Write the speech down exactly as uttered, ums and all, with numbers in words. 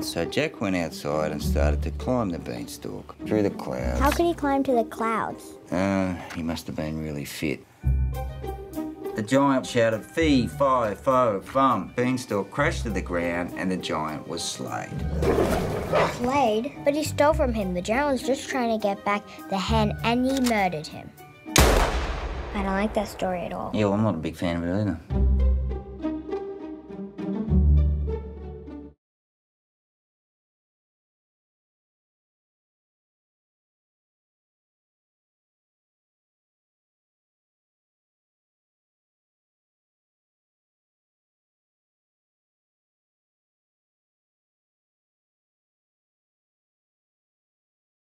So Jack went outside and started to climb the beanstalk through the clouds. How could he climb to the clouds? Uh, he must have been really fit. The giant shouted, fee, fi, fo, fum. Beanstalk crashed to the ground and the giant was slayed. Slayed? But he stole from him. The giant was just trying to get back the hen and he murdered him. I don't like that story at all. Yeah, well, I'm not a big fan of it either.